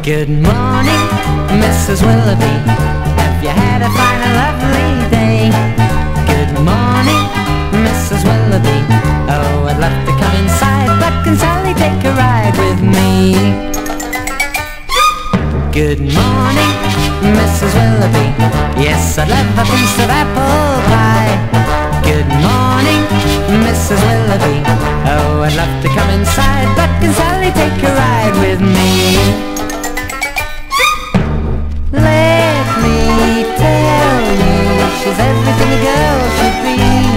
Good morning, Mrs. Willoughby. Have you had a fine and lovely day? Good morning, Mrs. Willoughby. Oh, I'd love to come inside, but can Sally take a ride with me? Good morning, Mrs. Willoughby. Yes, I'd love a piece of apple pie. Good morning, Mrs. Willoughby. Oh, I'd love to come inside, but can Sally take a ride with me? Let me tell you, she's everything a girl should be.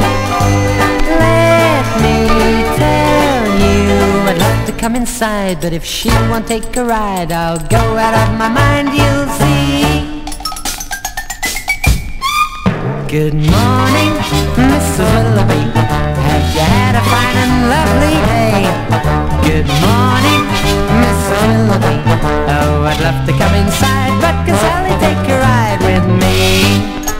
Let me tell you, I'd love to come inside, but if she won't take a ride, I'll go out of my mind, you'll see. Good morning, Mrs. Willoughby. Have you had a fine and lovely day? Good morning, Mrs. Willoughby. Oh, I'd love to come inside, but can Sally take a ride with me?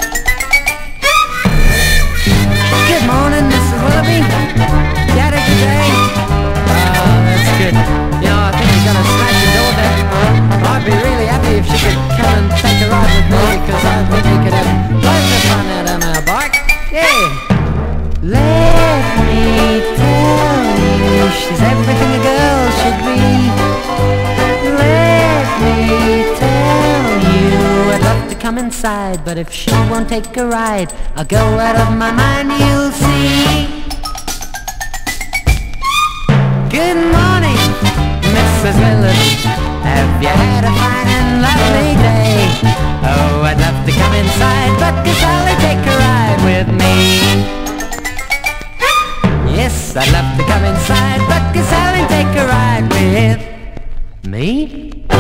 Good morning, Mrs. Willoughby. You had a good day? Oh, that's good. You know, I think he's gonna smash the door down. I'd be really happy if she could come and take a ride with me, because I think we could have loads of fun out on our bike. Yeah. Let me tell you, she's everything a girl should be. Let me tell you, I'd love to come inside, but if she won't take a ride, I'll go out of my mind, you'll see. Good morning, Mrs. Willoughby. Have you had a fine and lovely day? Oh, I'd love to come inside, but can Sally take a ride with me? Yes, I'd love to come inside, but can Sally take a ride with me?